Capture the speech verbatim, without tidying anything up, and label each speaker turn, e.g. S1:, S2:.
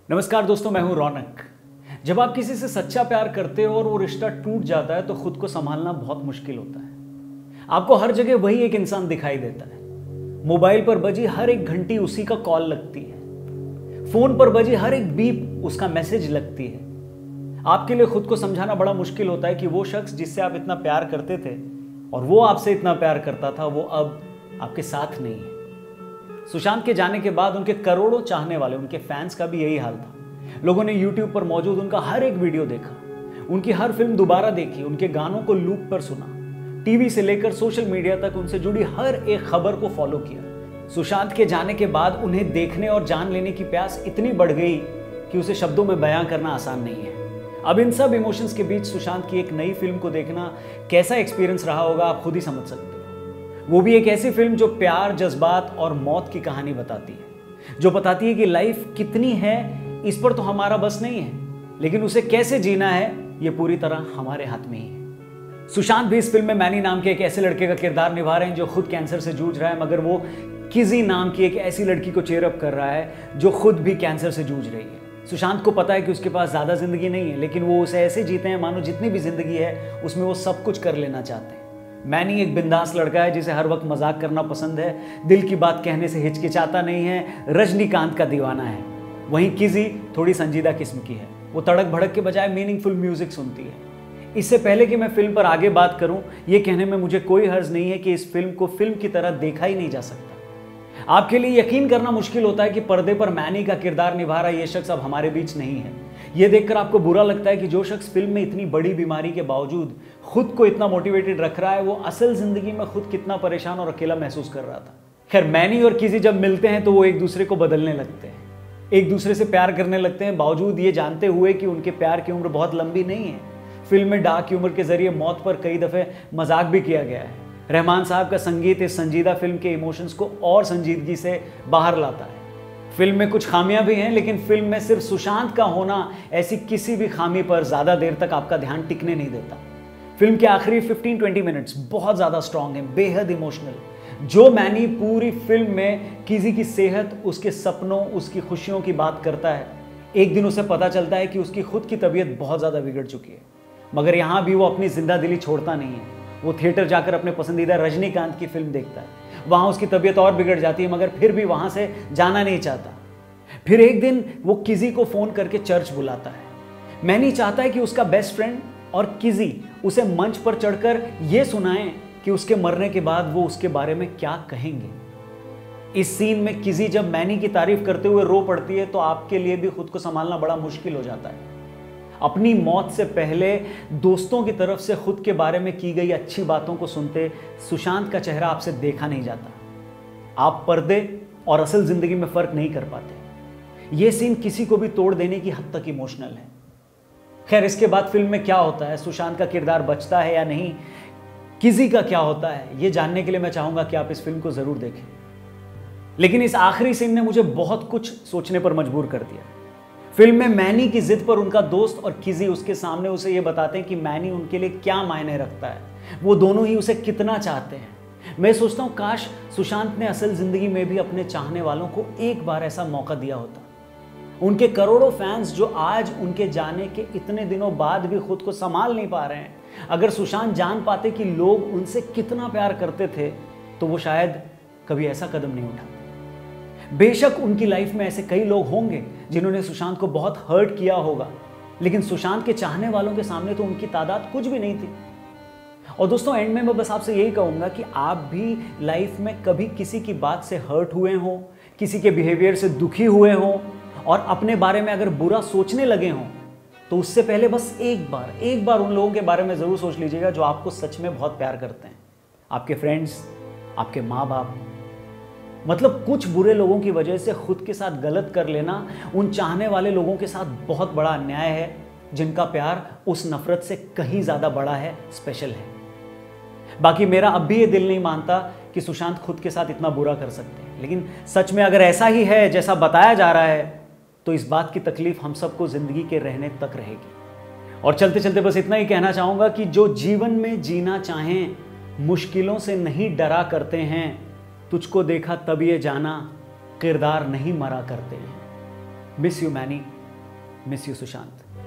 S1: नमस्कार दोस्तों, मैं हूं रौनक। जब आप किसी से सच्चा प्यार करते हो और वो रिश्ता टूट जाता है तो खुद को संभालना बहुत मुश्किल होता है। आपको हर जगह वही एक इंसान दिखाई देता है। मोबाइल पर बजी हर एक घंटी उसी का कॉल लगती है, फोन पर बजी हर एक बीप उसका मैसेज लगती है। आपके लिए खुद को समझाना बड़ा मुश्किल होता है कि वो शख्स जिससे आप इतना प्यार करते थे और वो आपसे इतना प्यार करता था, वो अब आपके साथ नहीं है। सुशांत के जाने के बाद उनके करोड़ों चाहने वाले, उनके फैंस का भी यही हाल था। लोगों ने यूट्यूब पर मौजूद उनका हर एक वीडियो देखा, उनकी हर फिल्म दोबारा देखी, उनके गानों को लूप पर सुना, टीवी से लेकर सोशल मीडिया तक उनसे जुड़ी हर एक खबर को फॉलो किया। सुशांत के जाने के बाद उन्हें देखने और जान लेने की प्यास इतनी बढ़ गई कि उसे शब्दों में बयां करना आसान नहीं है। अब इन सब इमोशंस के बीच सुशांत की एक नई फिल्म को देखना कैसा एक्सपीरियंस रहा होगा, आप खुद ही समझ सकते हो। वो भी एक ऐसी फिल्म जो प्यार, जज्बात और मौत की कहानी बताती है, जो बताती है कि लाइफ कितनी है इस पर तो हमारा बस नहीं है, लेकिन उसे कैसे जीना है ये पूरी तरह हमारे हाथ में ही है। सुशांत भी इस फिल्म में मैनी नाम के एक ऐसे लड़के का किरदार निभा रहे हैं जो खुद कैंसर से जूझ रहा है, मगर वो किजी नाम की एक ऐसी लड़की को चेयरअप कर रहा है जो खुद भी कैंसर से जूझ रही है। सुशांत को पता है कि उसके पास ज्यादा जिंदगी नहीं है, लेकिन वो उसे ऐसे जीते हैं मानो जितनी भी जिंदगी है उसमें वो सब कुछ कर लेना चाहते हैं। मैनी एक बिंदास लड़का है जिसे हर वक्त मजाक करना पसंद है, दिल की बात कहने से हिचकिचाता नहीं है, रजनीकांत का दीवाना है। वहीं किजी थोड़ी संजीदा किस्म की है, वो तड़क भड़क के बजाय मीनिंगफुल म्यूजिक सुनती है। इससे पहले कि मैं फिल्म पर आगे बात करूं, ये कहने में मुझे कोई हर्ज नहीं है कि इस फिल्म को फिल्म की तरह देखा ही नहीं जा सकता। आपके लिए यकीन करना मुश्किल होता है कि पर्दे पर मैनी का किरदार निभा रहा ये शख्स अब हमारे बीच नहीं है। यह देखकर आपको बुरा लगता है कि जो शख्स फिल्म में इतनी बड़ी बीमारी के बावजूद खुद को इतना मोटिवेटेड रख रहा है, वो असल जिंदगी में खुद कितना परेशान और अकेला महसूस कर रहा था। खैर, मैनी और किजी जब मिलते हैं तो वो एक दूसरे को बदलने लगते हैं, एक दूसरे से प्यार करने लगते हैं, बावजूद ये जानते हुए कि उनके प्यार की उम्र बहुत लंबी नहीं है। फिल्म में डार्क ह्यूमर के जरिए मौत पर कई दफे मजाक भी किया गया है। रहमान साहब का संगीत इस संजीदा फिल्म के इमोशंस को और संजीदगी से बाहर लाता है। फिल्म में कुछ खामियां भी हैं, लेकिन फिल्म में सिर्फ सुशांत का होना ऐसी किसी भी खामी पर ज्यादा देर तक आपका ध्यान टिकने नहीं देता। फिल्म के आखिरी पंद्रह बीस मिनट्स बहुत ज्यादा स्ट्रांग हैं, बेहद इमोशनल। जो मैनी पूरी फिल्म में किसी की सेहत, उसके सपनों, उसकी खुशियों की बात करता है, एक दिन उसे पता चलता है कि उसकी खुद की तबीयत बहुत ज्यादा बिगड़ चुकी है, मगर यहां भी वो अपनी जिंदा दिली छोड़ता नहीं है। वो थिएटर जाकर अपने पसंदीदा रजनीकांत की फिल्म देखता है, वहां उसकी तबीयत और बिगड़ जाती है, मगर फिर भी वहां से जाना नहीं चाहता। फिर एक दिन वो किजी को फोन करके चर्च बुलाता है। मैनी चाहता है कि उसका बेस्ट फ्रेंड और किजी उसे मंच पर चढ़कर यह सुनाएं कि उसके मरने के बाद वो उसके बारे में क्या कहेंगे। इस सीन में किजी जब मैनी की तारीफ करते हुए रो पड़ती है तो आपके लिए भी खुद को संभालना बड़ा मुश्किल हो जाता है। अपनी मौत से पहले दोस्तों की तरफ से खुद के बारे में की गई अच्छी बातों को सुनते सुशांत का चेहरा आपसे देखा नहीं जाता। आप पर्दे और असल जिंदगी में फर्क नहीं कर पाते। यह सीन किसी को भी तोड़ देने की हद तक इमोशनल है। खैर, इसके बाद फिल्म में क्या होता है, सुशांत का किरदार बचता है या नहीं, किसी का क्या होता है, यह जानने के लिए मैं चाहूंगा कि आप इस फिल्म को जरूर देखें। लेकिन इस आखिरी सीन ने मुझे बहुत कुछ सोचने पर मजबूर कर दिया। फिल्म में मैनी की जिद पर उनका दोस्त और किजी उसके सामने उसे यह बताते हैं कि मैनी उनके लिए क्या मायने रखता है, वो दोनों ही उसे कितना चाहते हैं। मैं सोचता हूं काश सुशांत ने असल जिंदगी में भी अपने चाहने वालों को एक बार ऐसा मौका दिया होता। उनके करोड़ों फैंस जो आज उनके जाने के इतने दिनों बाद भी खुद को संभाल नहीं पा रहे हैं, अगर सुशांत जान पाते कि लोग उनसे कितना प्यार करते थे तो वो शायद कभी ऐसा कदम नहीं उठाते। बेशक उनकी लाइफ में ऐसे कई लोग होंगे जिन्होंने सुशांत को बहुत हर्ट किया होगा, लेकिन सुशांत के चाहने वालों के सामने तो उनकी तादाद कुछ भी नहीं थी। और दोस्तों, एंड में मैं बस आपसे यही कहूंगा कि आप भी लाइफ में कभी किसी की बात से हर्ट हुए हों, किसी के बिहेवियर से दुखी हुए हों और अपने बारे में अगर बुरा सोचने लगे हों, तो उससे पहले बस एक बार एक बार उन लोगों के बारे में जरूर सोच लीजिएगा जो आपको सच में बहुत प्यार करते हैं। आपके फ्रेंड्स, आपके माँ बाप। मतलब कुछ बुरे लोगों की वजह से खुद के साथ गलत कर लेना उन चाहने वाले लोगों के साथ बहुत बड़ा अन्याय है, जिनका प्यार उस नफरत से कहीं ज्यादा बड़ा है, स्पेशल है। बाकी मेरा अब भी ये दिल नहीं मानता कि सुशांत खुद के साथ इतना बुरा कर सकते हैं, लेकिन सच में अगर ऐसा ही है जैसा बताया जा रहा है तो इस बात की तकलीफ हम सबको जिंदगी के रहने तक रहेगी। और चलते चलते बस इतना ही कहना चाहूंगा कि जो जीवन में जीना चाहें, मुश्किलों से नहीं डरा करते हैं, तुझको देखा तब ये जाना किरदार नहीं मरा करते हैं। मिस यू मैनी। Miss you Sushant.